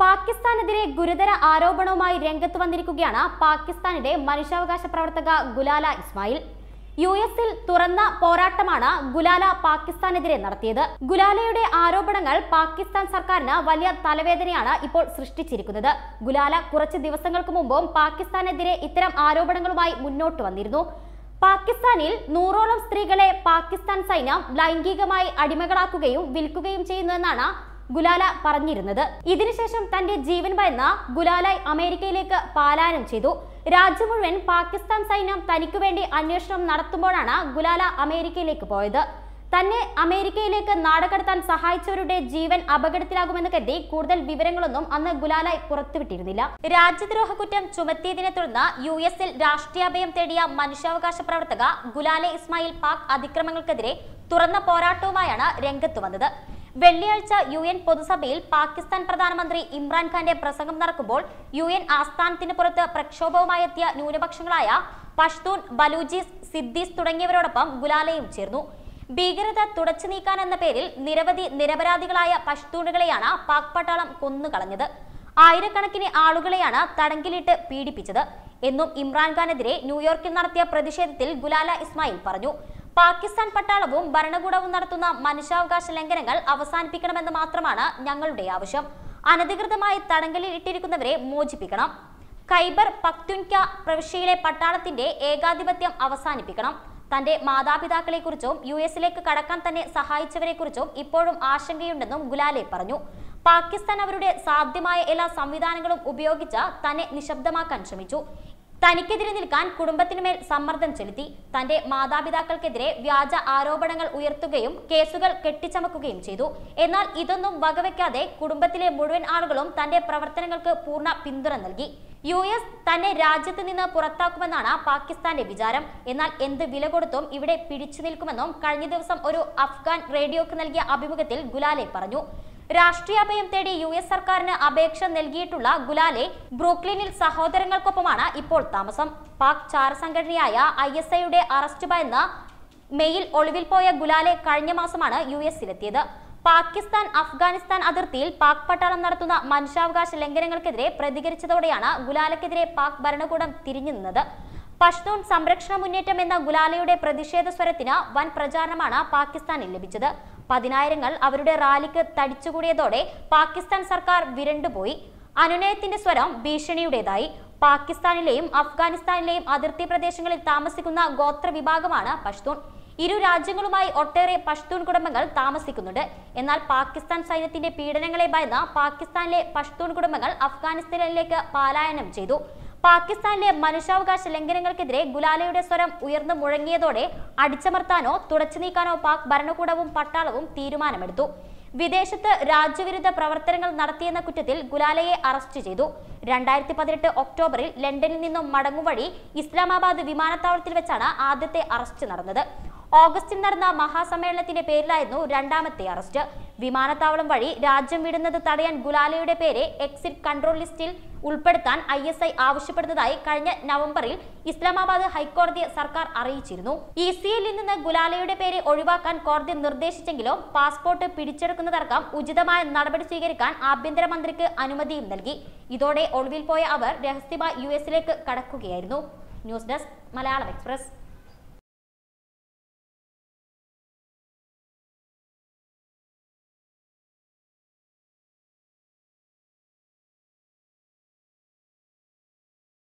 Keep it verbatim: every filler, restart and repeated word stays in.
പാകിസ്ഥാനെതിരെ ഗുരുതര ആരോപണവുമായി രംഗത്ത് വന്നിരിക്കുകയാണ് പാകിസ്ഥാനിലെ മനുഷ്യാവകാശ പ്രവർത്തക ഗുലാല ഇസ്മായിൽ. യു എസിൽ തുറന്ന പോരാട്ടമാണ് ഗുലാല പാകിസ്ഥാനെതിരെ നടത്തിയത്. ഗുലാലയുടെ ആരോപണങ്ങൾ പാകിസ്ഥാൻ സർക്കാരിന് വലിയ തലവേദനയാണ് ഇപ്പോൾ സൃഷ്ടിച്ചിരിക്കുന്നത്. ഗുലാല കുറച്ച് ദിവസങ്ങൾക്ക് മുമ്പും പാകിസ്ഥാനെതിരെ ഇത്തരം ആരോപണങ്ങളുമായി മുന്നോട്ട് വന്നിരുന്നു. പാകിസ്ഥാനിൽ നൂറോളം സ്ത്രീകളെ പാകിസ്ഥാൻ സൈന്യം ലൈംഗികമായി അടിമകളാക്കുകയും വിൽക്കുകയും ചെയ്യുന്നുവെന്നാണ് ഗുലാല പറഞ്ഞിരുന്നത്. ഇതിനുശേഷം തന്റെ ജീവൻ ഭയന്ന ഗുലാല അമേരിക്കയിലേക്ക് പലായനം ചെയ്തു. രാജ്യം മുഴുവൻ പാകിസ്ഥാൻ സൈന്യം തനിക്കു വേണ്ടി അന്വേഷണം നടത്തുമ്പോഴാണ് ഗുലാല അമേരിക്കയിലേക്ക് പോയത്. തന്നെ അമേരിക്കയിലേക്ക് നാടുകടത്താൻ സഹായിച്ചവരുടെ ജീവൻ അപകടത്തിലാകുമെന്ന് കരുതി കൂടുതൽ വിവരങ്ങളൊന്നും അന്ന് ഗുലാല പുറത്തുവിട്ടിരുന്നില്ല. രാജ്യദ്രോഹ കുറ്റം ചുമത്തിയതിനെ തുടർന്ന് യു എസിൽ രാഷ്ട്രീയാഭയം തേടിയ മനുഷ്യാവകാശ പ്രവർത്തക ഗുലാല ഇസ്മായിൽ പാക് അതിക്രമങ്ങൾക്കെതിരെ തുറന്ന പോരാട്ടവുമായാണ് രംഗത്ത് വന്നത്. വെള്ളിയാഴ്ച യു എൻ പൊതുസഭയിൽ പാകിസ്ഥാൻ പ്രധാനമന്ത്രി ഇമ്രാൻഖാന്റെ പ്രസംഗം നടക്കുമ്പോൾ യു എൻ ആസ്ഥാനത്തിന് പുറത്ത് പ്രക്ഷോഭവുമായെത്തിയ ന്യൂനപക്ഷങ്ങളായ പഷ്തൂൺ, ബലൂചീസ്, സിദ്ദീസ് തുടങ്ങിയവരോടൊപ്പം ഗുലാലയും ചേർന്നു. ഭീകരത തുടച്ചു നീക്കാൻ എന്ന പേരിൽ നിരവധി നിരപരാധികളായ പഷ്തൂണുകളെയാണ് പാക് പട്ടാളം കൊന്നുകളഞ്ഞത്. ആയിരക്കണക്കിന് ആളുകളെയാണ് തടങ്കിലിട്ട് പീഡിപ്പിച്ചത് എന്നും ഇമ്രാൻഖാനെതിരെ ന്യൂയോർക്കിൽ നടത്തിയ പ്രതിഷേധത്തിൽ ഗുലാല ഇസ്മായിൽ പറഞ്ഞു. പാകിസ്ഥാൻ പട്ടാളവും ഭരണകൂടവും നടത്തുന്ന മനുഷ്യാവകാശ ലംഘനങ്ങൾ അവസാനിപ്പിക്കണമെന്ന് മാത്രമാണ് ഞങ്ങളുടെ ആവശ്യം. അനധികൃതമായി തടങ്കലിൽ ഇട്ടിരിക്കുന്നവരെ മോചിപ്പിക്കണം. ഖൈബർ പഖ്തുൻഖ്വ പ്രവിശ്യയിലെ പട്ടാളത്തിന്റെ ഏകാധിപത്യം അവസാനിപ്പിക്കണം. തന്റെ മാതാപിതാക്കളെക്കുറിച്ചും യു എസിലേക്ക് കടക്കാൻ തന്നെ സഹായിച്ചവരെക്കുറിച്ചും ഇപ്പോഴും ആശങ്കയുണ്ടെന്നും ഗുലാലെ പറഞ്ഞു. പാകിസ്ഥാൻ അവരുടെ സാധ്യമായ എല്ലാ സംവിധാനങ്ങളും ഉപയോഗിച്ച് തന്നെ നിശബ്ദമാക്കാൻ ശ്രമിച്ചു. തനിക്കെതിരെ നിൽക്കാൻ കുടുംബത്തിനുമേൽ സമ്മർദ്ദം ചെലുത്തി. തന്റെ മാതാപിതാക്കൾക്കെതിരെ വ്യാജ ആരോപണങ്ങൾ ഉയർത്തുകയും കേസുകൾ കെട്ടിച്ചമക്കുകയും ചെയ്തു. എന്നാൽ ഇതൊന്നും വകവെക്കാതെ കുടുംബത്തിലെ മുഴുവൻ ആളുകളും തന്റെ പ്രവർത്തനങ്ങൾക്ക് പൂർണ്ണ പിന്തുണ നൽകി. യു എസ് തന്നെ രാജ്യത്ത് നിന്ന് പുറത്താക്കുമെന്നാണ് പാകിസ്ഥാന്റെ വിചാരം. എന്നാൽ എന്ത് വില കൊടുത്തും ഇവിടെ പിടിച്ചു നിൽക്കുമെന്നും കഴിഞ്ഞ ദിവസം ഒരു അഫ്ഗാൻ റേഡിയോക്ക് നൽകിയ അഭിമുഖത്തിൽ ഗുലാലെ പറഞ്ഞു. രാഷ്ട്രീയാഭയം തേടി യു എസ് സർക്കാരിന് അപേക്ഷ നൽകിയിട്ടുള്ള ഗുലാലെ ബ്രൂക്ലിനിൽ സഹോദരങ്ങൾക്കൊപ്പമാണ് ഇപ്പോൾ താമസം. പാക് ചാരസംഘടനയായ ഐ എസ് ഐയുടെ അറസ്റ്റ് ഭയന്ന് മെയിൽ ഒളിവിൽ പോയ ഗുലാലെ കഴിഞ്ഞ മാസമാണ് യു എസിലെത്തിയത്. പാകിസ്ഥാൻ അഫ്ഗാനിസ്ഥാൻ അതിർത്തിയിൽ പാക് പട്ടാളം നടത്തുന്ന മനുഷ്യാവകാശ ലംഘനങ്ങൾക്കെതിരെ പ്രതികരിച്ചതോടെയാണ് ഗുലാലക്കെതിരെ പാക് ഭരണകൂടം തിരിഞ്ഞു നിന്നത്. പഷ്തൂൺ സംരക്ഷണ മുന്നേറ്റം എന്ന ഗുലാലയുടെ പ്രതിഷേധ സ്വരത്തിന് വൻ പ്രചാരണമാണ് പാകിസ്ഥാനിൽ ലഭിച്ചത്. പതിനായിരങ്ങൾ അവരുടെ റാലിക്ക് തടിച്ചുകൂടിയതോടെ പാകിസ്ഥാൻ സർക്കാർ വിരണ്ടുപോയി. അനുനയത്തിന്റെ സ്വരം ഭീഷണിയുടേതായി. പാകിസ്ഥാനിലെയും അഫ്ഗാനിസ്ഥാനിലെയും അതിർത്തി പ്രദേശങ്ങളിൽ താമസിക്കുന്ന ഗോത്ര വിഭാഗമാണ് പഷ്തൂൺ. ഇരു രാജ്യങ്ങളുമായി ഒട്ടേറെ പഷ്തൂൺ കുടുംബങ്ങൾ താമസിക്കുന്നുണ്ട്. എന്നാൽ പാകിസ്ഥാൻ സൈന്യത്തിന്റെ പീഡനങ്ങളെ ഭയന്ന് പാകിസ്ഥാനിലെ പഷ്തൂൺ കുടുംബങ്ങൾ അഫ്ഗാനിസ്ഥാനിലേക്ക് പലായനം ചെയ്തു. പാകിസ്ഥാനിലെ മനുഷ്യാവകാശ ലംഘനങ്ങൾക്കെതിരെ ഗുലാലയുടെ സ്വരം ഉയർന്നു മുഴങ്ങിയതോടെ അടിച്ചമർത്താനോ തുടച്ചു നീക്കാനോ പാക് ഭരണകൂടവും പട്ടാളവും തീരുമാനമെടുത്തു. വിദേശത്ത് രാജ്യവിരുദ്ധ പ്രവർത്തനങ്ങൾ നടത്തിയെന്ന കുറ്റത്തിൽ ഗുലാലയെ അറസ്റ്റ് ചെയ്തു. രണ്ടായിരത്തി പതിനെട്ട് ഒക്ടോബറിൽ ലണ്ടനിൽ നിന്നും മടങ്ങുവഴി ഇസ്ലാമാബാദ് വിമാനത്താവളത്തിൽ വെച്ചാണ് ആദ്യത്തെ അറസ്റ്റ് നടന്നത്. ഓഗസ്റ്റിൽ നടന്ന മഹാസമ്മേളനത്തിന്റെ പേരിലായിരുന്നു രണ്ടാമത്തെ അറസ്റ്റ്. വിമാനത്താവളം വഴി രാജ്യം വിടുന്നത് തടയാൻ ഗുലാലയുടെ പേര് എക്സിറ്റ് കൺട്രോൾ ലിസ്റ്റിൽ ഉൾപ്പെടുത്താൻ ഐ എസ് ഐ ആവശ്യപ്പെടുന്നതായി കഴിഞ്ഞ നവംബറിൽ ഇസ്ലാമാബാദ് ഹൈക്കോടതിയെ സർക്കാർ അറിയിച്ചിരുന്നു. ഇ സി എല്ലിൽ നിന്ന് ഗുലാലയുടെ പേര് ഒഴിവാക്കാൻ കോടതി നിർദ്ദേശിച്ചെങ്കിലും പാസ്പോർട്ട് പിടിച്ചെടുക്കുന്ന തർക്കം ഉചിതമായ നടപടി സ്വീകരിക്കാൻ ആഭ്യന്തരമന്ത്രിക്ക് അനുമതിയും നൽകി. ഇതോടെ ഒളിവിൽ പോയ അവർ രഹസ്യമായി യു എസിലേക്ക് കടക്കുകയായിരുന്നു. News desk Malayalam express.